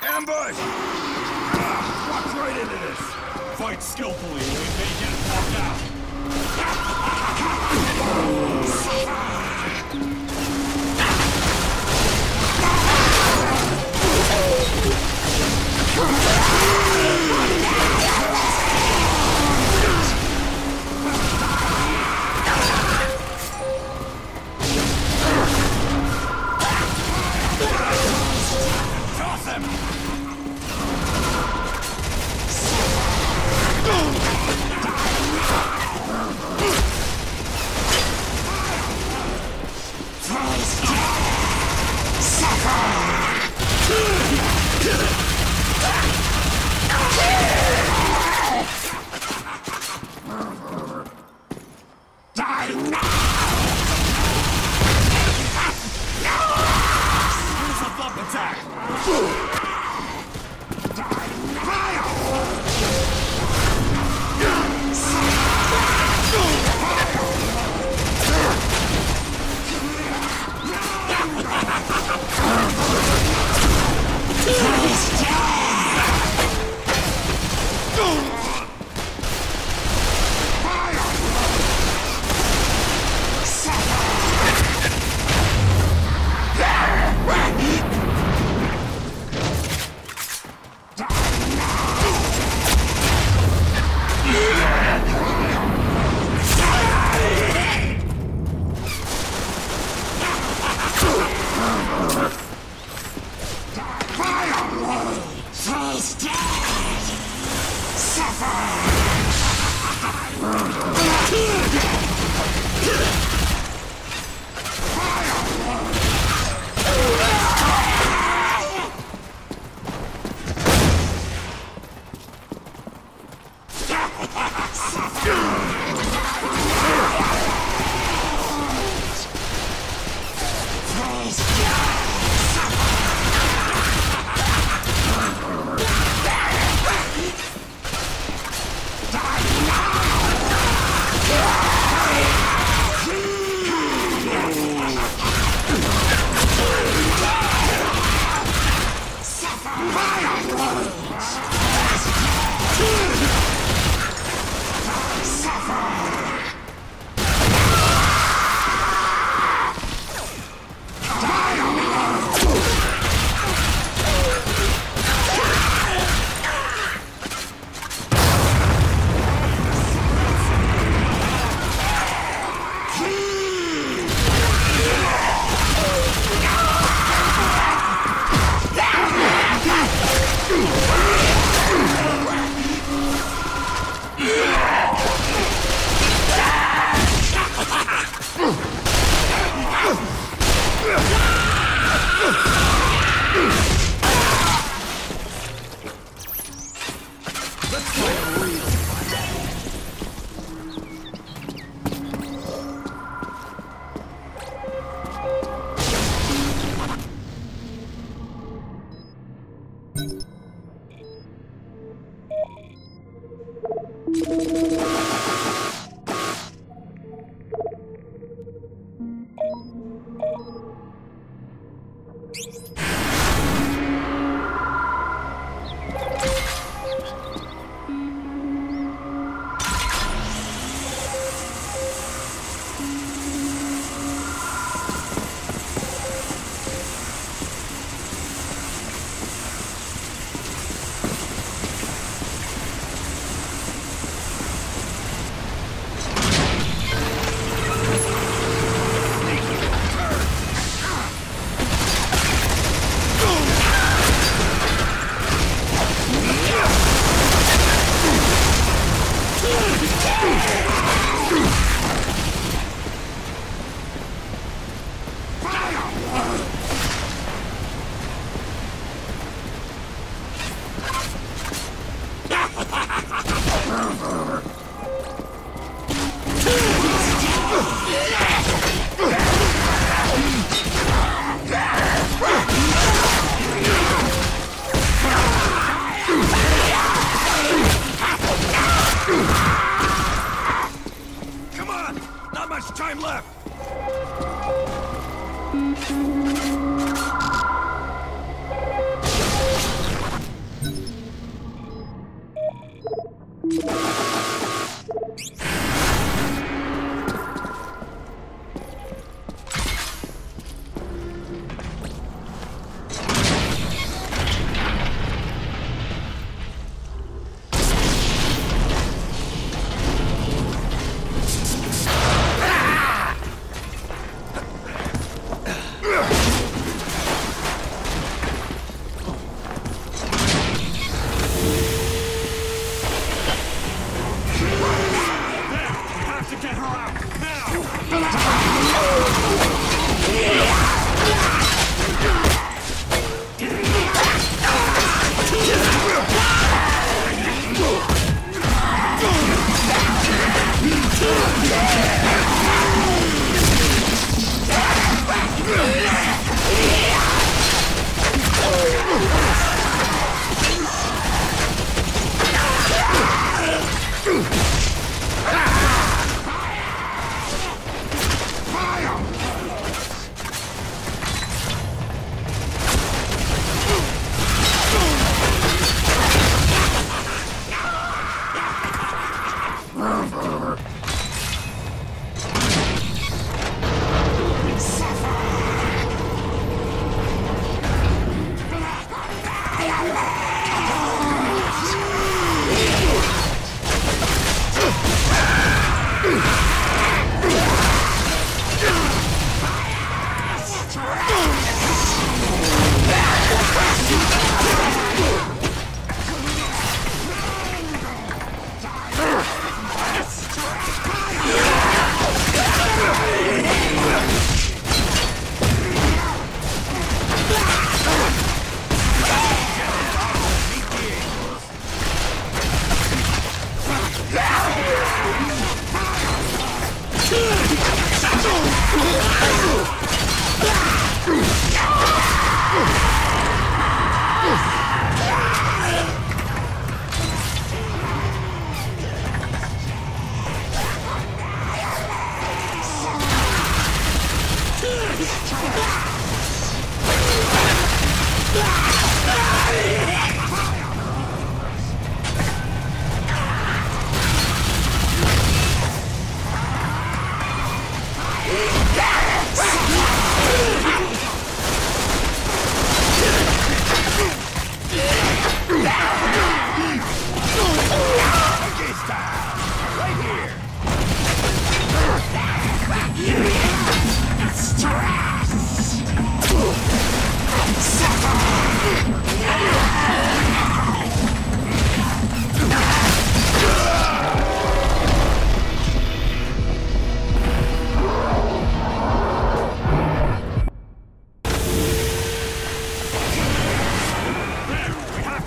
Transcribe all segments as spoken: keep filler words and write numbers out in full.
Ambush! Ah, walk right into this! Fight skillfully, and we may get knocked out. Toss him!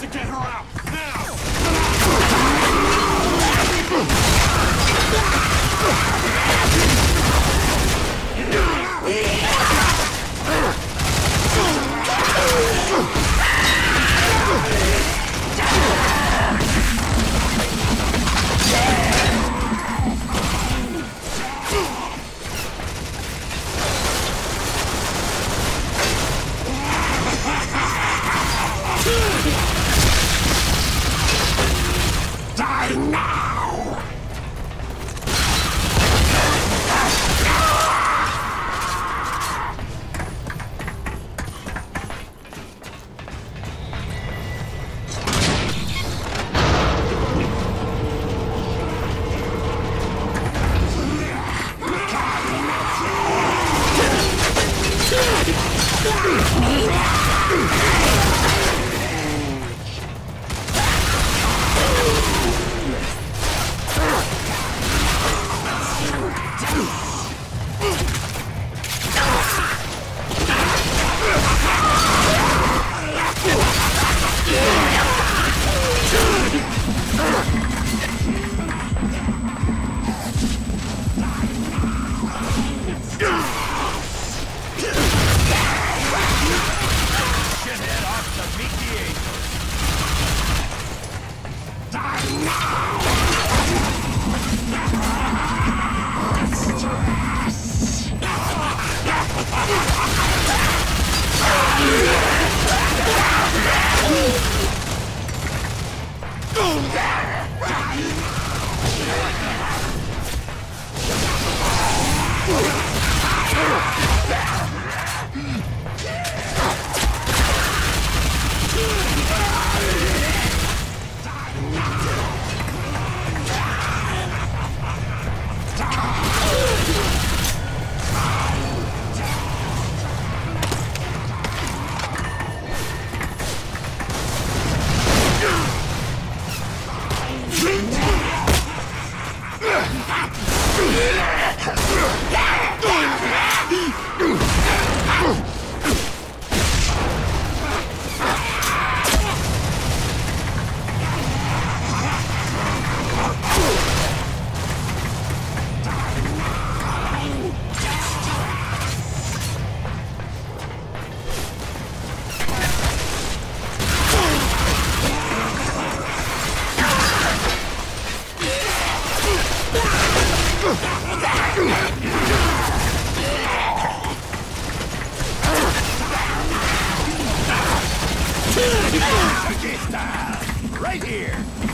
to get her out! Now! Die now! Right here!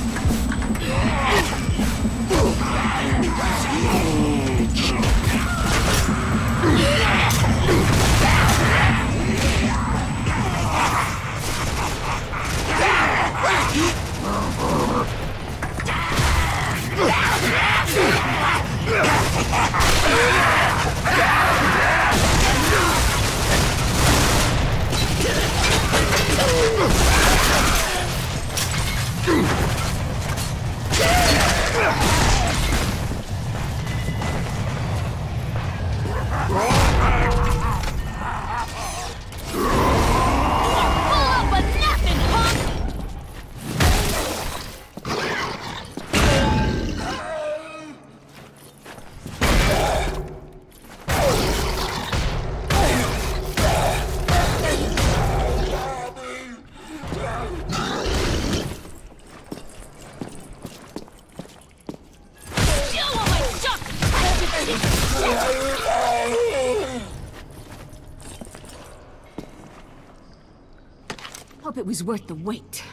Hope it was worth the wait.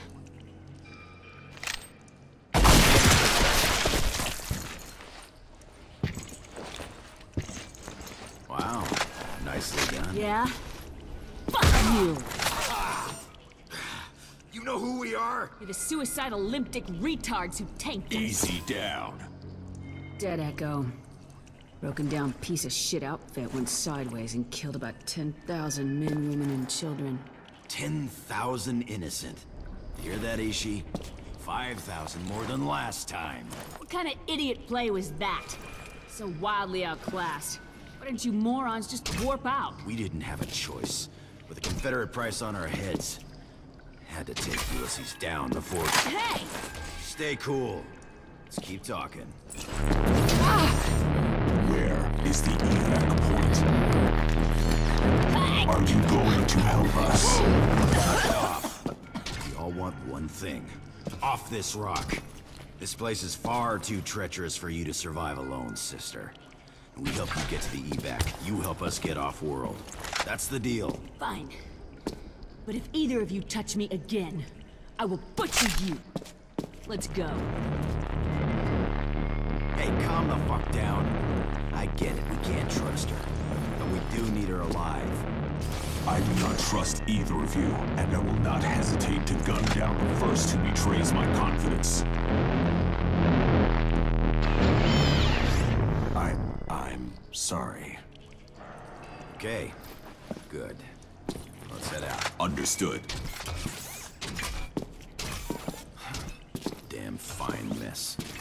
Wow, nicely done. Yeah? Fuck you! You know who we are? You're the suicidal limp-dick retards who tanked us. Easy down. Dead Echo. Broken down piece of shit outfit went sideways and killed about ten thousand men, women, and children. ten thousand innocent. Hear that, Ishi? five thousand more than last time. What kind of idiot play was that? So wildly outclassed. Why didn't you morons just warp out? We didn't have a choice. With the Confederate price on our heads. Had to take Ulysses down before... Hey! Stay cool. Let's keep talking. Where is the evac point? Are you going to help us? Knock it off. We all want one thing. Off this rock. This place is far too treacherous for you to survive alone, sister. We help you get to the evac. You help us get off-world. That's the deal. Fine. But if either of you touch me again, I will butcher you. Let's go. Hey, calm the fuck down. I get it, we can't trust her. But we do need her alive. I do not trust either of you, and I will not hesitate to gun down the first who betrays my confidence. I'm... I'm sorry. Okay, good. Let's head out. Understood. Damn fine mess.